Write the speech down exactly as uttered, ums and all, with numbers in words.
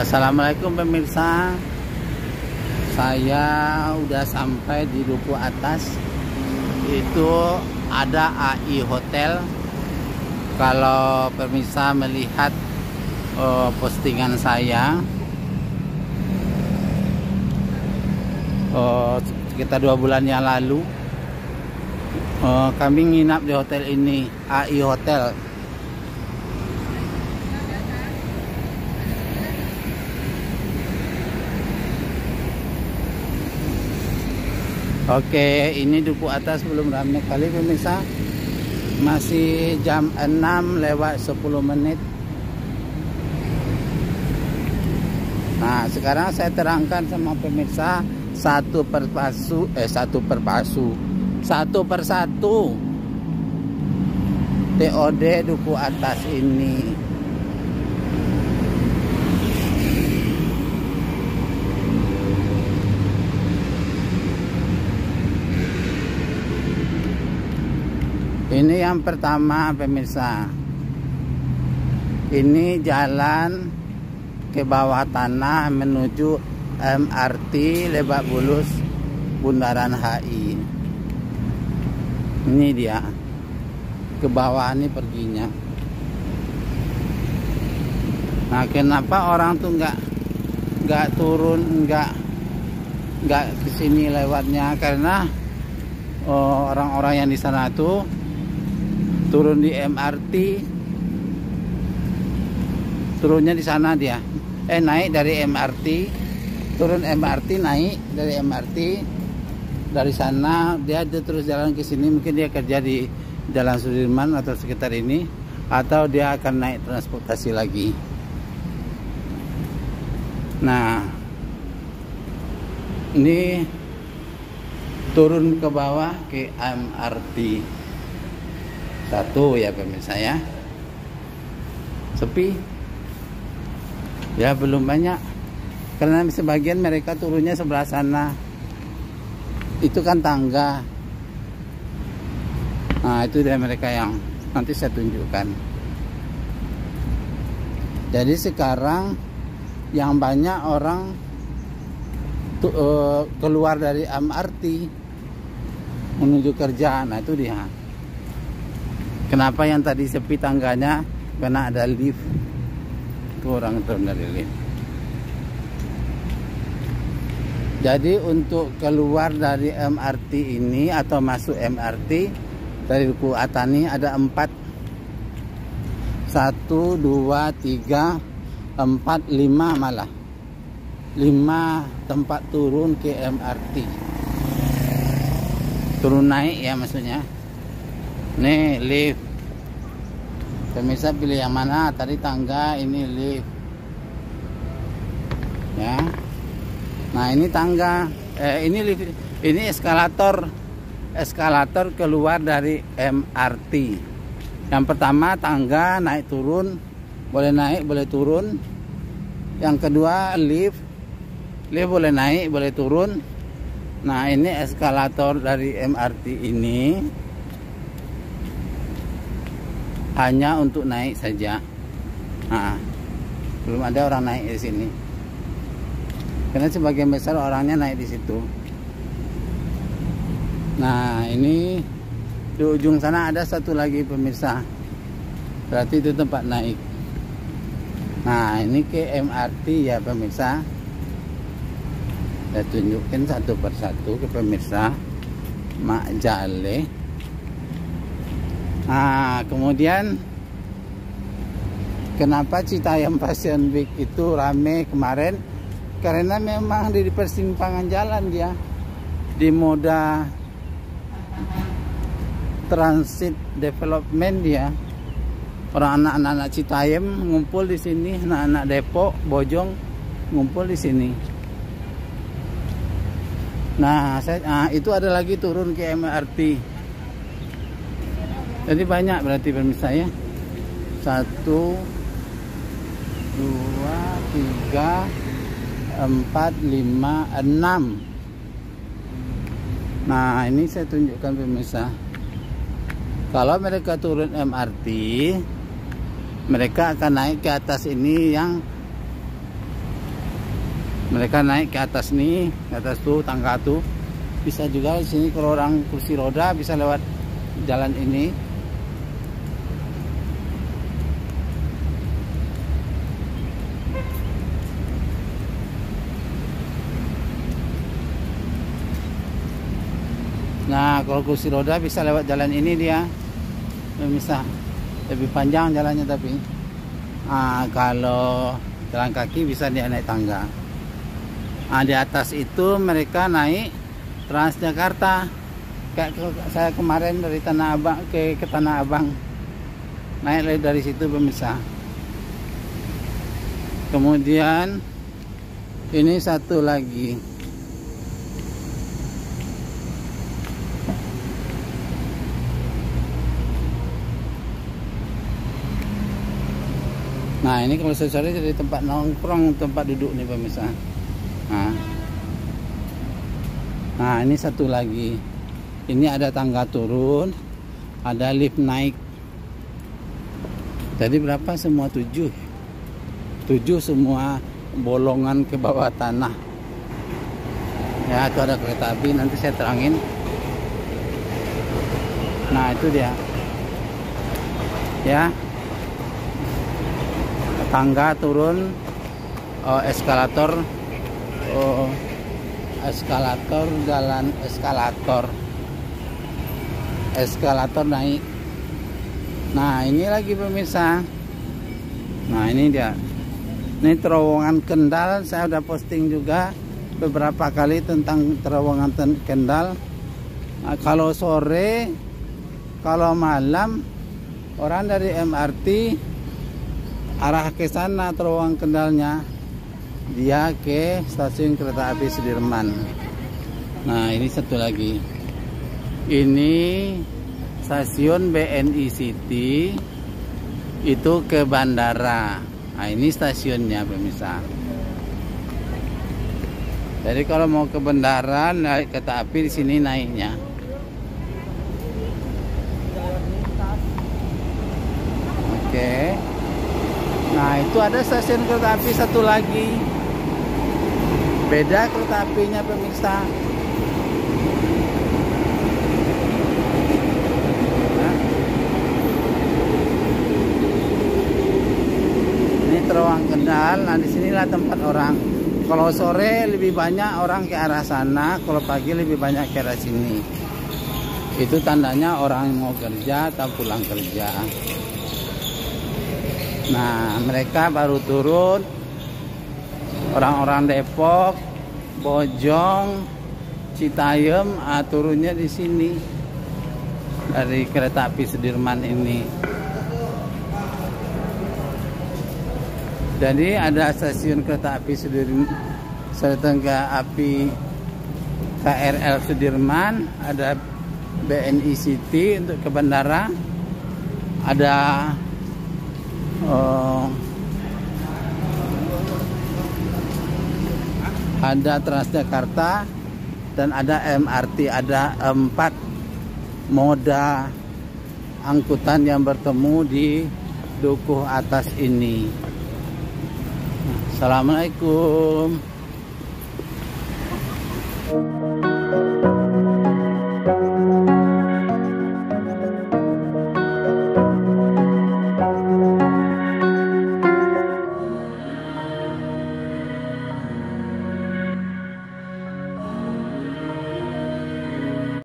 Assalamualaikum pemirsa, saya udah sampai di Duku Atas. Itu ada A I Hotel. Kalau pemirsa melihat uh, postingan saya uh, sekitar dua bulan yang lalu, uh, kami nginap di hotel ini, A I Hotel. Oke, ini Duku Atas belum ramai kali pemirsa. Masih jam enam lewat sepuluh menit. Nah, sekarang saya terangkan sama pemirsa satu perpasu eh satu perpasu. Satu persatu T O D Duku Atas ini. Ini yang pertama pemirsa. Ini jalan ke bawah tanah menuju M R T Lebak Bulus Bundaran H I. Ini dia. Ke bawah ini perginya. Nah, kenapa orang tuh nggak nggak turun, nggak nggak kesini lewatnya? Karena orang-orang oh, yang di sana tuh turun di M R T, turunnya di sana dia. Eh naik dari M R T, turun M R T, naik dari M R T, dari sana dia, dia terus jalan ke sini. Mungkin dia kerja di Jalan Sudirman atau sekitar ini, atau dia akan naik transportasi lagi. Nah, ini turun ke bawah ke M R T satu ya pemirsa ya. Sepi ya, belum banyak karena sebagian mereka turunnya sebelah sana. Itu kan tangga. Nah, itu dia mereka yang nanti saya tunjukkan. Jadi sekarang yang banyak orang tuh, uh, keluar dari M R T menuju kerja. Nah, itu dia. Kenapa yang tadi sepi tangganya? Karena ada lift. Itu orang turun dari lift. Jadi untuk keluar dari M R T ini atau masuk M R T dari Duku Atas ini ada empat. Satu, dua, tiga, empat, lima malah. Lima tempat turun ke M R T. Turun naik ya maksudnya. Nih lift. Pemirsa pilih yang mana? Tadi tangga, ini lift. Ya. Nah, ini tangga. Eh ini lift. Ini eskalator. Eskalator keluar dari M R T. Yang pertama tangga, naik turun. Boleh naik, boleh turun. Yang kedua lift. Lift boleh naik, boleh turun. Nah, ini eskalator dari M R T ini hanya untuk naik saja. Nah, belum ada orang naik di sini. Karena sebagian besar orangnya naik di situ. Nah, ini di ujung sana ada satu lagi pemirsa. Berarti itu tempat naik. Nah, ini ke M R T ya pemirsa. Saya tunjukin satu persatu ke pemirsa. Mak Jale. Nah, kemudian kenapa Citayam Fashion Week itu rame kemarin? Karena memang di persimpangan jalan dia, di moda transit development dia. Orang anak-anak Citayam ngumpul di sini, anak-anak Depok, Bojong ngumpul di sini. Nah, saya, nah, itu ada lagi turun ke M R T. Jadi banyak berarti pemirsa ya. Satu, dua, tiga, empat, lima, enam. Nah, ini saya tunjukkan pemirsa. Kalau mereka turun M R T, mereka akan naik ke atas ini yang Mereka naik ke atas nih, ke atas tuh tangga tuh. Bisa juga di sini kalau orang kursi roda bisa lewat jalan ini. Nah, kalau kursi roda bisa lewat jalan ini dia. Bisa lebih panjang jalannya tapi. Nah, kalau jalan kaki bisa dia naik tangga. Nah, di atas itu mereka naik Transjakarta. Kayak saya kemarin dari Tanah Abang ke, ke Tanah Abang. Naik dari situ pemirsa. Kemudian ini satu lagi. Nah, ini kalau sore jadi tempat nongkrong, tempat duduk nih pemirsa. Nah. Nah, ini satu lagi. Ini ada tangga turun, ada lift naik. Tadi berapa semua? Tujuh. Tujuh semua bolongan ke bawah tanah. Ya, itu ada kereta api, nanti saya terangin. Nah, itu dia. Ya. Tangga turun, oh, eskalator. Oh, eskalator, jalan eskalator. Eskalator naik. Nah, ini lagi pemirsa. Nah, ini dia. Ini terowongan Kendal. Saya udah posting juga beberapa kali tentang terowongan Kendal. Nah, kalau sore, kalau malam, orang dari M R T arah ke sana terowongan Kendalnya, dia ke stasiun kereta api Sudirman. Nah, ini satu lagi. Ini stasiun B N I City, itu ke bandara. Nah, ini stasiunnya pemirsa. Jadi kalau mau ke bandara naik kereta api di sini naiknya. Oke. Nah, itu ada stasiun kereta api satu lagi. Beda kereta apinya pemirsa. Nah. Ini terowongan Kendal. Nah, disinilah tempat orang. Kalau sore lebih banyak orang ke arah sana, kalau pagi lebih banyak ke arah sini. Itu tandanya orang mau kerja atau pulang kerja. Nah, mereka baru turun. Orang-orang Depok, Bojong, Citayam, ah, turunnya di sini dari kereta api Sudirman ini. Jadi ada stasiun kereta api Sudirman, kereta api K R L Sudirman, ada B N I City untuk ke bandara, ada Oh, ada Transjakarta dan ada M R T. Ada empat moda angkutan yang bertemu di dukuh atas ini. Assalamualaikum.